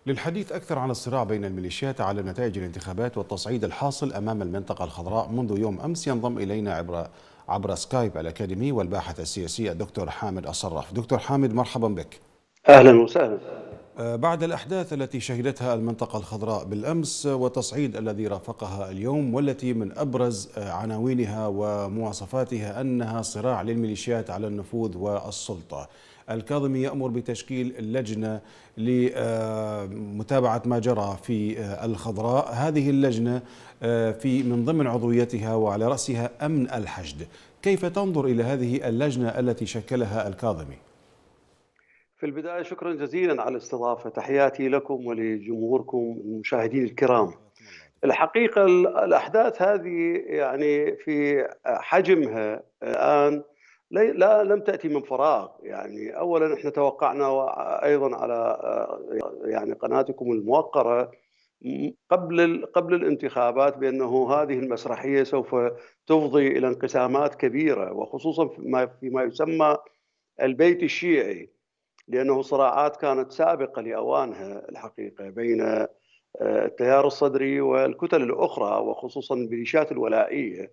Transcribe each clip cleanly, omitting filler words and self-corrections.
للحديث أكثر عن الصراع بين الميليشيات على نتائج الانتخابات والتصعيد الحاصل أمام المنطقة الخضراء منذ يوم أمس، ينضم إلينا عبر سكايب الأكاديمي والباحث السياسي الدكتور حامد الصراف. دكتور حامد، مرحبا بك. أهلا وسهلا. بعد الأحداث التي شهدتها المنطقة الخضراء بالأمس والتصعيد الذي رافقها اليوم، والتي من أبرز عناوينها ومواصفاتها أنها صراع للميليشيات على النفوذ والسلطة، الكاظمي يأمر بتشكيل اللجنة لمتابعة ما جرى في الخضراء. هذه اللجنة في من ضمن عضويتها وعلى رأسها أمن الحشد. كيف تنظر إلى هذه اللجنة التي شكلها الكاظمي؟ في البداية شكرا جزيلا على الاستضافة، تحياتي لكم ولجمهوركم المشاهدين الكرام. الحقيقة الأحداث هذه يعني في حجمها الآن لم تأتي من فراغ. يعني أولا احنا توقعنا أيضا على يعني قناتكم الموقرة قبل الانتخابات بأنه هذه المسرحية سوف تفضي إلى انقسامات كبيرة، وخصوصا فيما يسمى البيت الشيعي، لأنه صراعات كانت سابقة لأوانها الحقيقة بين التيار الصدري والكتل الأخرى، وخصوصا الميليشيات الولائية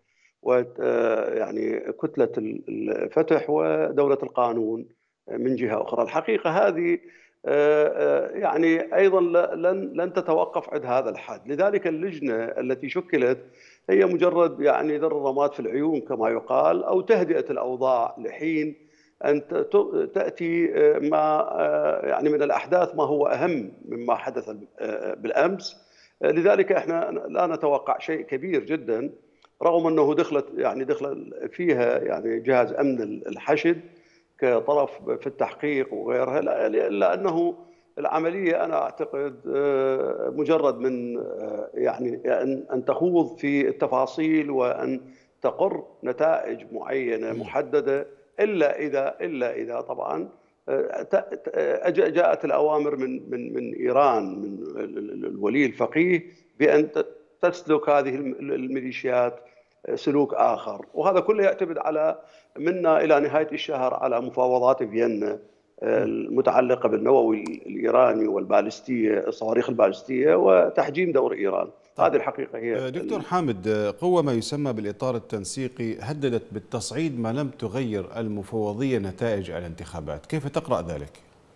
ويعني كتلة الفتح ودولة القانون من جهة أخرى. الحقيقة هذه يعني أيضا لن تتوقف عند هذا الحد. لذلك اللجنة التي شكلت هي مجرد يعني ذر الرماد في العيون كما يقال، أو تهدئة الأوضاع لحين أن تأتي ما يعني من الأحداث ما هو أهم مما حدث بالأمس. لذلك احنا لا نتوقع شيء كبير جدا، رغم أنه دخل فيها يعني جهاز أمن الحشد كطرف في التحقيق وغيرها، إلا أنه العملية أنا أعتقد مجرد من يعني أن تخوض في التفاصيل وأن تقر نتائج معينة محددة، إلا إذا طبعا جاءت الأوامر من إيران، من الولي الفقيه، بأن تسلك هذه الميليشيات سلوك آخر. وهذا كله يعتمد على منا إلى نهاية الشهر على مفاوضات فيينا المتعلقة بالنووي الإيراني والبالستية، الصواريخ البالستية، وتحجيم دور إيران. طيب هذه الحقيقة هي دكتور حامد، قوة ما يسمى بالإطار التنسيقي هددت بالتصعيد ما لم تغير المفوضية نتائج الانتخابات، كيف تقرأ ذلك؟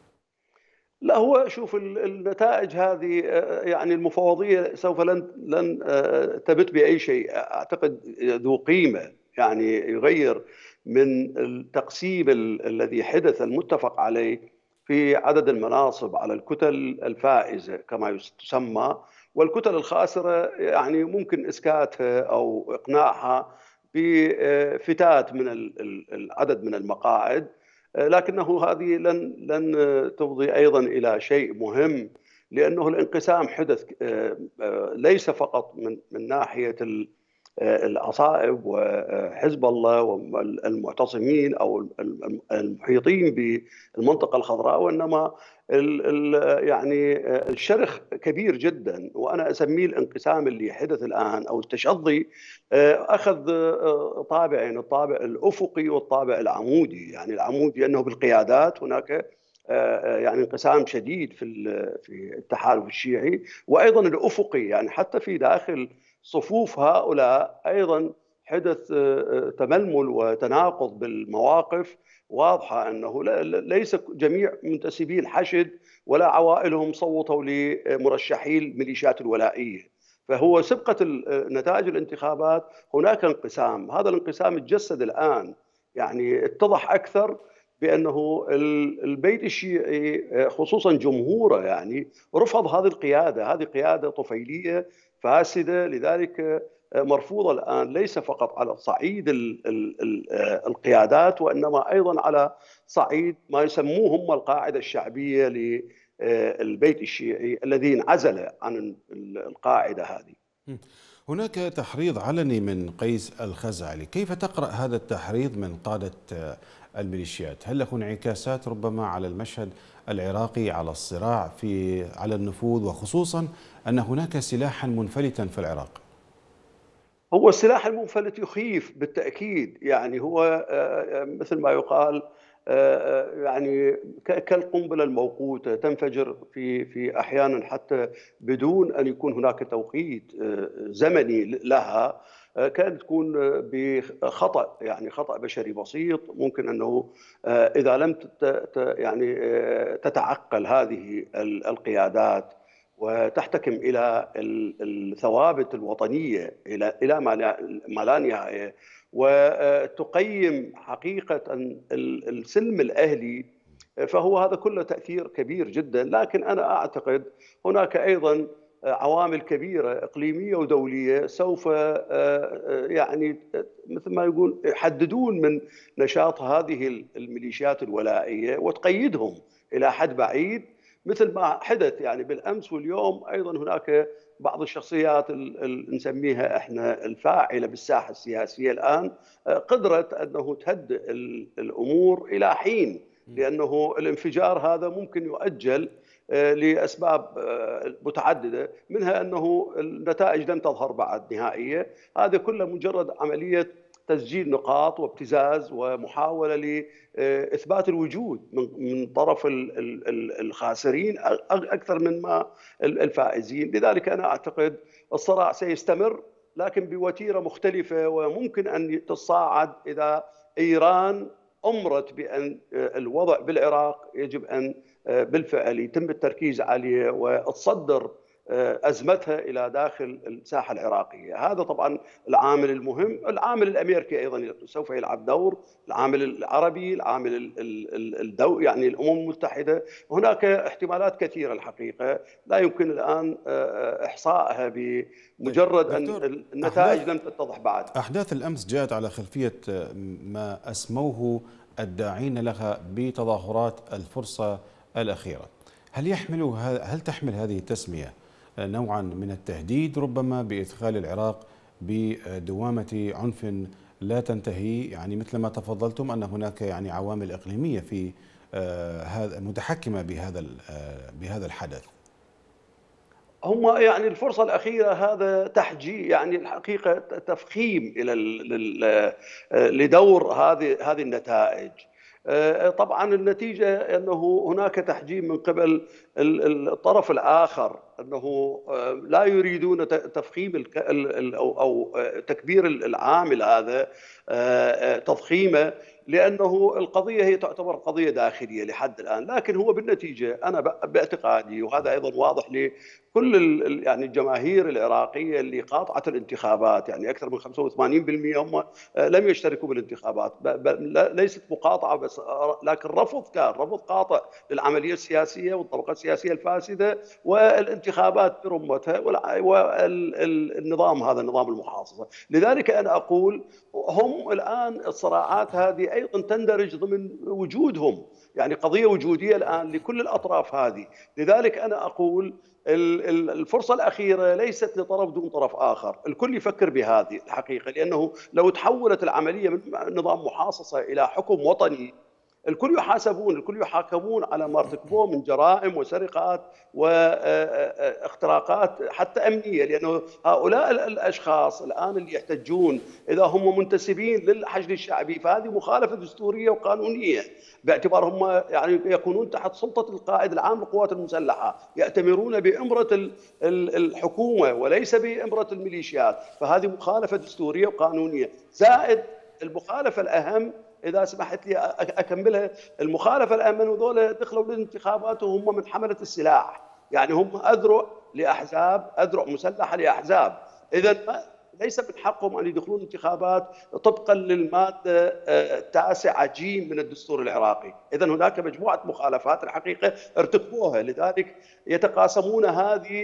لا، هو شوف النتائج هذه يعني المفوضية سوف لن تبت بأي شيء أعتقد ذو قيمة، يعني يغير من التقسيم الذي حدث المتفق عليه في عدد المناصب على الكتل الفائزة كما تسمى، والكتل الخاسرة يعني ممكن إسكاتها أو إقناعها بفتات من العدد من المقاعد. لكنه هذه لن تفضي أيضا إلى شيء مهم، لأنه الانقسام حدث ليس فقط من ناحية العصائب وحزب الله والمعتصمين أو المحيطين بالمنطقة الخضراء، وإنما يعني الشرخ كبير جدا، وأنا أسميه الانقسام اللي حدث الآن أو التشظي أخذ طابعين، الطابع الأفقي والطابع العمودي. يعني العمودي أنه بالقيادات هناك يعني انقسام شديد في التحالف الشيعي، وأيضا الأفقي يعني حتى في داخل صفوف هؤلاء أيضا حدث تململ وتناقض بالمواقف واضحة، أنه ليس جميع منتسبي الحشد ولا عوائلهم صوتوا لمرشحي الميليشيات الولائية. فهو سبقة نتائج الانتخابات هناك انقسام، هذا الانقسام تجسد الآن، يعني اتضح أكثر بأنه البيت الشيعي خصوصا جمهوره يعني رفض هذه القيادة، هذه قيادة طفيلية فاسدة. لذلك مرفوضة الآن ليس فقط على صعيد القيادات، وإنما أيضا على صعيد ما يسموه هم القاعدة الشعبية للبيت الشيعي الذي انعزل عن القاعدة هذه. هناك تحريض علني من قيس الخزعلي، كيف تقرأ هذا التحريض من قادة الميليشيات؟ هل له انعكاسات ربما على المشهد العراقي، على الصراع على النفوذ، وخصوصا أن هناك سلاحا منفلتا في العراق؟ هو السلاح المنفلت يخيف بالتأكيد، يعني هو مثل ما يقال يعني كالقنبلة الموقوتة تنفجر في أحيانا حتى بدون أن يكون هناك توقيت زمني لها. كانت تكون بخطأ، يعني خطأ بشري بسيط، ممكن أنه إذا لم يعني تتعقل هذه القيادات وتحتكم إلى الثوابت الوطنية إلى ما لا نهاية، وتقيم حقيقة السلم الأهلي، فهو هذا كله تأثير كبير جدا. لكن أنا أعتقد هناك أيضا عوامل كبيرة إقليمية ودولية سوف يعني مثل ما يقول يحددون من نشاط هذه الميليشيات الولائية وتقيدهم إلى حد بعيد، مثل ما حدث يعني بالأمس واليوم. أيضا هناك بعض الشخصيات نسميها احنا الفاعلة بالساحة السياسية الآن قدرت أنه تهدئ الأمور إلى حين، لأنه الانفجار هذا ممكن يؤجل لأسباب متعددة، منها أنه النتائج لم تظهر بعد نهائية. هذا كله مجرد عملية تسجيل نقاط وابتزاز ومحاولة لإثبات الوجود من طرف الخاسرين أكثر من ما الفائزين. لذلك أنا أعتقد الصراع سيستمر، لكن بوتيرة مختلفة، وممكن أن تصاعد إذا إيران أمرت بأن الوضع بالعراق يجب أن بالفعل يتم التركيز عليه وتصدر أزمتها إلى داخل الساحة العراقية. هذا طبعا العامل المهم. العامل الأمريكي أيضا سوف يلعب دور، العامل العربي، العامل يعني الأمم المتحدة. هناك احتمالات كثيرة الحقيقة لا يمكن الآن إحصائها طيب بمجرد أن دكتور، النتائج لم تتضح بعد. أحداث الأمس جاءت على خلفية ما أسموه الداعين لها بتظاهرات الفرصة الأخيرة. هل تحمل هذه التسمية نوعا من التهديد ربما بإدخال العراق بدوامة عنف لا تنتهي، يعني مثل ما تفضلتم أن هناك يعني عوامل إقليمية في هذا متحكمة بهذا الحدث؟ هم يعني الفرصة الأخيرة هذا تحجي، يعني الحقيقة تفخيم إلى لدور هذه النتائج. طبعا النتيجة أنه هناك تحجيم من قبل الطرف الآخر، أنه لا يريدون تفخيم أو تكبير العامل هذا، تضخيمه، لأنه القضية هي تعتبر قضية داخلية لحد الآن. لكن هو بالنتيجة أنا باعتقادي، وهذا أيضا واضح لكل يعني الجماهير العراقية اللي قاطعت الانتخابات، يعني أكثر من 85% هم لم يشتركوا بالانتخابات، ليست مقاطعة بس، لكن كان رفض قاطع للعملية السياسية والطبقة السياسية الفاسدة والانتخابات برمتها والنظام هذا، النظام المحاصصة. لذلك أنا أقول هم الآن الصراعات هذه أيضا تندرج ضمن وجودهم، يعني قضية وجودية الآن لكل الأطراف هذه. لذلك أنا أقول الفرصة الأخيرة ليست لطرف دون طرف آخر، الكل يفكر بهذه الحقيقة، لأنه لو تحولت العملية من نظام محاصصة إلى حكم وطني، الكل يحاسبون، الكل يحاكمون على ما ارتكبوه من جرائم وسرقات واختراقات حتى أمنية. لأنه هؤلاء الأشخاص الآن اللي يحتجون إذا هم منتسبين للحشد الشعبي فهذه مخالفة دستورية وقانونية، باعتبارهم يعني يكونون تحت سلطة القائد العام للقوات المسلحة، يأتمرون بإمرة الحكومة وليس بإمرة الميليشيات، فهذه مخالفة دستورية وقانونية. زائد المخالفة الأهم، إذا سمحت لي أكملها، المخالفة الأهم أنه ذولا دخلوا للانتخابات وهم من حملة السلاح، يعني هم أذرع لأحزاب، أذرع مسلحة لأحزاب. إذا ليس من حقهم أن يدخلون انتخابات طبقا للمادة 9 جيم من الدستور العراقي. إذا هناك مجموعة مخالفات الحقيقة ارتكبوها، لذلك يتقاسمون هذه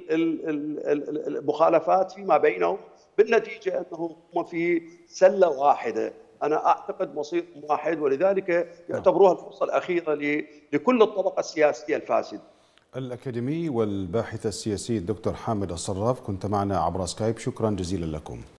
المخالفات فيما بينهم، بالنتيجة أنهم في سلة واحدة. أنا أعتقد مصير واحد، ولذلك يعتبروها الفرصة الأخيرة لكل الطبقة السياسية الفاسدة. الأكاديمي والباحث السياسي الدكتور حامد الصراف كنت معنا عبر سكايب، شكرا جزيلا لكم.